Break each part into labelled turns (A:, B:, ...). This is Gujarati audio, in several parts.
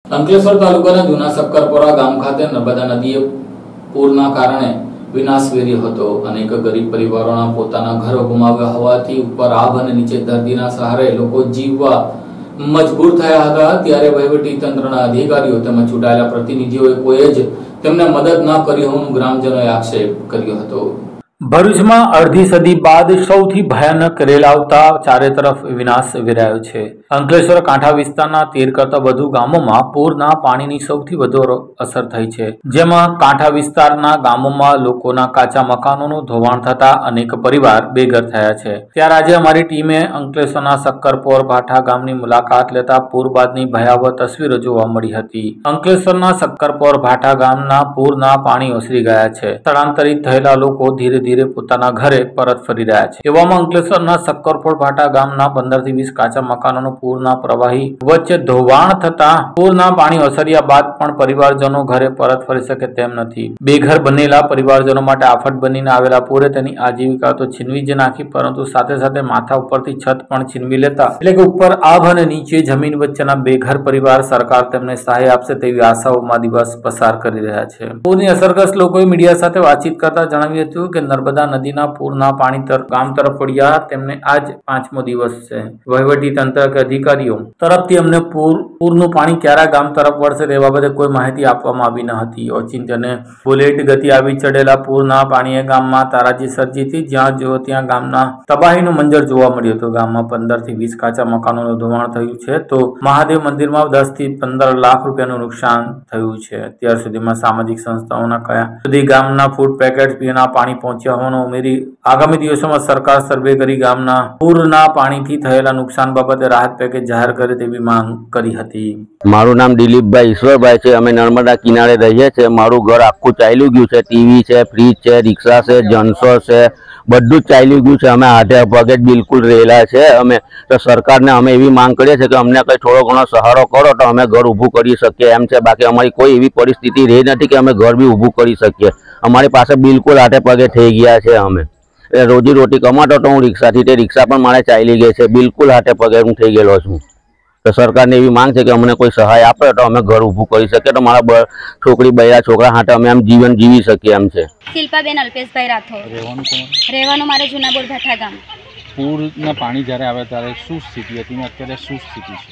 A: અંકલેશ્વર તાલુકાના જૂના શક્કરપોરા ગામ ખાતે નર્મદા નદીએ પૂરના કારણે વિનાશ વેર્યો હતો। અનેક ગરીબ પરિવારોના પોતાના ઘરો ગુમાવ્યા હોવાથી ઉપર આભ અને નીચે દર્દીના સહારે લોકો જીવવા મજબૂર થયા હતા। ત્યારે વહીવટી તંત્રના અધિકારીઓ તેમજ ચૂંટાયેલા પ્રતિનિધિઓએ કોઈ જ તેમને મદદ ન કરી હોવાનું ગ્રામજનોએ આક્ષેપ કર્યો હતો। ભરૂચમાં અડધી સદી બાદ સૌથી ભયાનક રેલ આવતા ચારે તરફ વિનાશ વેરાયો છે। અંકલેશ્વર કાંઠા વિસ્તારના 13 કરતા વધુ ગામોમાં પૂરના પાણીની સૌથી વધુ અસર થઈ છે, જેમાં કાંઠા વિસ્તારના ગામોમાં લોકોના કાચા મકાનોનું ધોવાણ થતા અનેક પરિવાર બેઘર થયા છે। ત્યારે આજે અમારી ટીમે અંકલેશ્વરના શક્કરપોર ભાઠા ગામની મુલાકાત લેતા પૂર બાદની ભયાવહ તસવીરો જોવા મળી હતી। અંકલેશ્વરના શક્કરપોર ભાઠા ગામના પૂરના પાણી ઓસરી ગયા છે। સ્થળાંતરિત થયેલા લોકો ધીરે ધીરે પોતાના ઘરે પરત ફરી રહ્યા છે। એવામાં અંકલેશ્વરના શક્કરપોર ભાઠા ગામના 15 થી 20 કાચા મકાનોનું પૂરના પ્રવાહી વચ્ચે ધોવાણ થતા પૂરના પાણી ઓસર્યા બાદ પણ પરિવારજનો ઘરે પરત ફરી શકે તેમ નથી। બેઘર બનેલા પરિવારજનો માટે આફત બનીને આવેલા પૂરે તેની આજીવિકા તો છીનવી જ નાખી, પરંતુ સાથે સાથે માથા ઉપરથી છત પણ છીનવી લેતા એટલે કે ઉપર આભ અને નીચે જમીન વચ્ચેના બેઘર પરિવાર સરકાર તેમને સહાય આપશે તેવી આશાઓમાં દિવસ પસાર કરી રહ્યા છે। પૂરની અસરગ્રસ્ત લોકોએ મીડિયા સાથે વાતચીત કરતા જણાવ્યું હતું કે નર્મદા નદીના પૂરના પાણી ગામ તરફ પડ્યા તેમને આજ 5મો દિવસ છે। વહીવટી તંત્ર કે અધિકારીઓ તરફથી અમને પૂરનું પાણી ક્યારે ગામ તરફ વળશે તે બાબતે કોઈ માહિતી આપવામાં આવી ન હતી। ઓચિંત્યને બુલેટ ગતિ આવી ચડેલા પૂરના પાણીએ ગામમાં તારાજી સર્જી હતી, જ્યાં જો ત્યાં ગામના તબાહીનું મંજર જોવા મળ્યું હતું। ગામમાં 15 થી 20 કાચા મકાનોનું ધોવાણ થયું છે, તો મહાદેવ મંદિરમાં 10 થી 15 લાખ રૂપિયાનું નુકસાન થયું છે। અત્યાર સુધીમાં સામાજિક સંસ્થાઓના કયા સુધી ગામના ફૂડ પેકેટ પીવાના પાણી પહોંચ્યા હોવાનું ઉમેરી આગામી દિવસોમાં સરકાર સર્વે કરી ગામના પૂરના પાણીથી થયેલા નુકસાન બાબતે રાહત પેકેજ જાહેર કરે તેવી માંગ કરી હતી।
B: મારું નામ દિલીપભાઈ ઈશ્વરભાઈ છે। અમે નર્મદા કિનારે રહીએ છીએ। મારું ઘર આખું ચાલ્યું ગયું છે। ટીવી છે, ફ્રીજ છે, રિક્ષા છે, જનસો છે, બધું જ ચાલ્યું ગયું છે। અમે હાથે પગે બિલકુલ રહેલા છે। અમે તો સરકારને અમે એવી માંગ કરીએ છીએ કે અમને કંઈ થોડો ઘણો સહારો કરો તો અમે ઘર ઊભું કરી શકીએ એમ છે। બાકી અમારી કોઈ એવી પરિસ્થિતિ રહી નથી કે અમે ઘર બી ઊભું કરી શકીએ। અમારી પાસે બિલકુલ હાથે પગે થઈ ગયા છે। અમે રોજી રોટી કમાતો તો હું રિક્ષાથી, તે રિક્ષા પણ મારે ચાલી ગઈ છે। બિલકુલ હાથે પગે હું થઈ ગયેલો છું। તો સરકારને એવી માંગ છે કે અમને કોઈ સહાય આપે તો અમે ઘર ઊભું કરી શકીએ, તો મારા છોકરી બૈરા છોકરા હાથે અમે આમ જીવન જીવી શકીએ એમ છે।
C: શિલ્પાબેન અલ્પેશભાઈ રાઠોડ। રહેવાનું મારે જૂનાબોર ભાઠા ગામ।
D: પૂરના પાણી જ્યારે આવે ત્યારે શું સ્થિતિ હતી ને અત્યારે શું સ્થિતિ છે?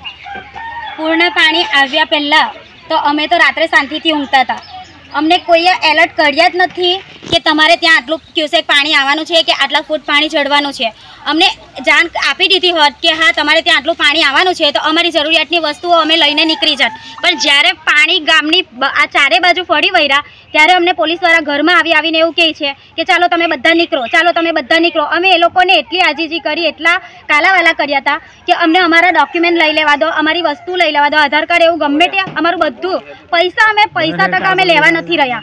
C: પૂરના પાણી આવ્યા પહેલાં તો અમે તો રાત્રે શાંતિથી ઊંઘતા હતા। અમને કોઈએ એલર્ટ કર્યા જ નથી કે તમારે ત્યાં આટલું ક્યુસેક પાણી આવવાનું છે કે આટલા ફૂટ પાણી ચડવાનું છે। અમને જાણ આપી દીધી હોત કે હા તમારે ત્યાં આટલું પાણી આવવાનું છે તો અમારી જરૂરિયાતની વસ્તુઓ અમે લઈને નીકળી જાત। પણ જ્યારે પાણી ગામની આ ચારે બાજુ ફરી વળ્યા ત્યારે અમને પોલીસવાળા ઘરમાં આવીને એવું કહે છે કે ચાલો તમે બધા નીકળો, ચાલો તમે બધા નીકળો। અમે એ લોકોને એટલી આજીજી કરી, એટલા કાલાવાલા કર્યા હતા કે અમને અમારા ડોક્યુમેન્ટ લઈ લેવા દો, અમારી વસ્તુ લઈ લેવા દો, આધાર કાર્ડ એવું ગમે તે અમારું બધું પૈસા ટકા અમે લેવા નથી રહ્યા।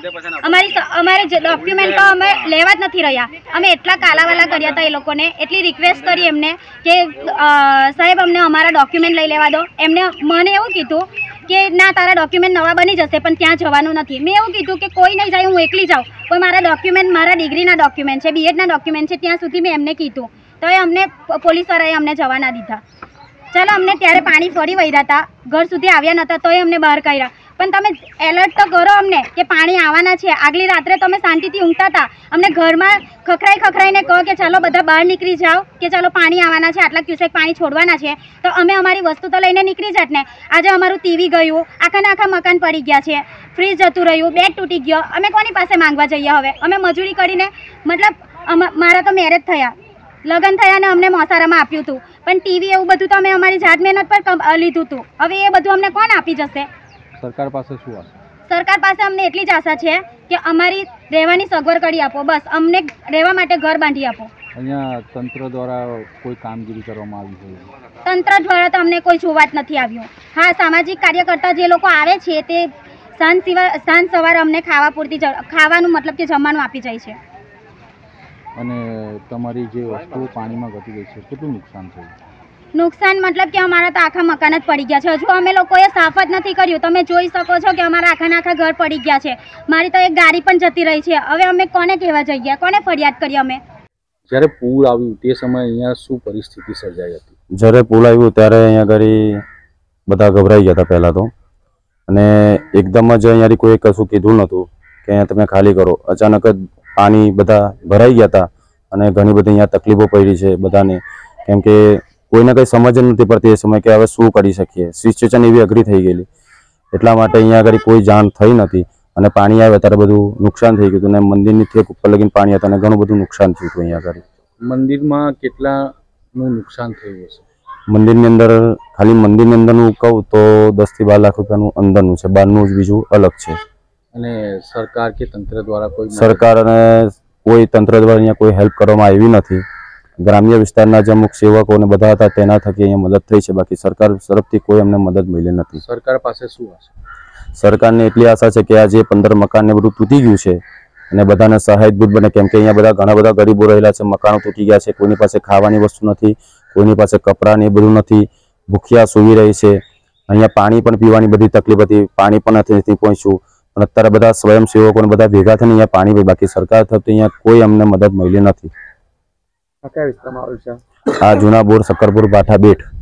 C: અમારે ડોક્યુમેન્ટ તો અમે લેવા જ નથી રહ્યા। અમે એટલા કાલાવાલા કર્યા હતા એ લોકોને, એટલી રિક્વેસ્ટ કરી એમને કે સાહેબ અમને અમારા ડોક્યુમેન્ટ લઈ લેવા દો। એમને મને એવું કીધું કે ના તારા ડોક્યુમેન્ટ નવા બની જશે પણ ત્યાં જવાનું નથી। મેં એવું કીધું કે કોઈ નહીં જાય, હું એકલી જાઉં, પણ મારા ડોક્યુમેન્ટ મારા ડિગ્રીના ડોક્યુમેન્ટ છે, બીએડના ડોક્યુમેન્ટ છે, ત્યાં સુધી મેં એમને કીધું તો એ અમને પોલીસવાળાએ અમને જવા ના દીધા। ચાલો અમને ત્યારે પાણી ફરી વળ્યા હતા, ઘર સુધી આવ્યા નહોતા તોય અમને બહાર કાઢ્યા। પણ તમે એલર્ટ તો કરો અમને કે પાણી આવવાના છે। આગલી રાત્રે તમે શાંતિથી ઊંઘતા હતા, અમને ઘરમાં ખખરાઈને કહો કે ચાલો બધા બહાર નીકળી જાઓ કે ચાલો પાણી આવવાના છે, આટલા ક્યુસેક પાણી છોડવાના છે, તો અમે અમારી વસ્તુ તો લઈને નીકળી જાત ને। આજે અમારું ટીવી ગયું, આખા મકાન પડી ગયા છે, ફ્રીજ જતું રહ્યું, બેડ તૂટી ગયો। અમે કોની પાસે માંગવા જઈએ હવે? અમે મજૂરી કરીને, મતલબ મારા તો મેરેજ થયા, લગ્ન થયા ને અમને મોસારામાં આપ્યું હતું, પણ ટીવી એવું બધું તો અમે અમારી જાત મહેનત પર લીધું હતું। હવે એ બધું અમને કોણ આપી જશે?
D: સરકાર પાસે શું આશા?
C: સરકાર પાસે અમને એટલી જ આશા છે કે અમારી રહેવાની સગવડ કરી આપો, બસ અમને રહેવા માટે ઘર બાંધી આપો।
D: અહીંયા તંત્ર દ્વારા કોઈ કામગીરી કરવામાં આવી છે?
C: તંત્ર દ્વારા તો અમને કોઈ જોવા જ નથી આવ્યું। હા, સામાજિક કાર્યકર્તા જે લોકો આવે છે તે સાંજ સવારે અમને ખાવાનું મતલબ કે જમવાનું આપી જાય છે।
D: અને તમારી જે વસ્તુઓ પાણીમાં ઘટી ગઈ છે, કેટલું નુકસાન થયું?
C: નુકસાન મતલબ કે અમારા તો આખા મકાન જ પડી ગયા છે। હજુ અમે લોકોએ સાફ જ નથી કર્યું। તમે જોઈ શકો છો કે અમારા આખા ઘર પડી ગયા છે। મારી તો એક ગાડી પણ જતી રહી છે। હવે અમે કોને કહેવા જઈએ, કોને ફરિયાદ કરીએ અમે?
D: જ્યારે પૂર આવ્યું તે સમયે અહીંયા શું પરિસ્થિતિ સર્જાઈ હતી?
E: જ્યારે પૂર આવ્યું ત્યારે અહીંયા આગળ બધા ગભરાઈ ગયા હતા પહેલાં તો, અને એકદમ જ અહીંયાથી કોઈ કશું કીધું નહોતું કે અહીંયા તમે ખાલી કરો. અચાનક જ પાણી બધા ભરાઈ ગયા હતા અને ઘણી બધી અહીંયા તકલીફો પડી છે બધાને, કેમ કે કોઈને કંઈ સમજ જ નથી પડતી એ સમય કે હવે શું કરી શકીએ. સિચ્યુએશન એવી અઘરી થઈ ગયેલી, એટલા માટે અહીંયા આગળ કોઈ જાણ થઈ નથી અને પાણી આવે ત્યારે બધું નુકસાન થઈ ગયું હતું અને મંદિરની ઠેક ઉપર લગીને પાણી હતા અને ઘણું બધું નુકસાન થયું હતું અહીંયા આગળ.
D: મંદિરમાં કેટલાનું નુકસાન થયું હશે?
E: મંદિરની અંદર ખાલી મંદિરની અંદરનું કહું તો 10 થી 12 લાખ રૂપિયાનું અંદરનું છે, બહારનું બીજું અલગ છે.
D: અને સરકાર કે તંત્ર દ્વારા
E: સરકાર અને કોઈ તંત્ર દ્વારા અહીંયા કોઈ હેલ્પ કરવામાં આવી નથી. ગ્રામ્ય વિસ્તારના જે અમુક સેવકો અને બધા હતા તેના થકી અહીંયા મદદ થઈ છે, બાકી સરકાર તરફથી કોઈ અમને મદદ મળી નથી.
D: સરકાર પાસે શું હશે?
E: સરકારને એટલી આશા છે કે આ જે 15 મકાનને બધું તૂટી ગયું છે અને બધાને સહાયભૂત બને, કેમ કે અહીંયા ઘણા બધા ગરીબો રહેલા છે, મકાનો તૂટી ગયા છે, કોઈની પાસે ખાવાની વસ્તુ નથી, કોઈની પાસે કપડાં ને એ બધું નથી, ભૂખ્યા સૂવી રહી છે. અહીંયા પાણી પણ પીવાની બધી તકલીફ હતી, પાણી પણ નથી પહોંચ્યું. પણ અત્યારે બધા સ્વયંસેવકોને બધા ભેગા થઈને અહીંયા પાણી, બાકી સરકાર તરફથી અહીંયા કોઈ અમને મદદ મળી નથી.
D: કયા વિસ્તારમાં આવેલું છે?
E: આ જૂના બોર, સક્કરપુર, બાઠા બેટ.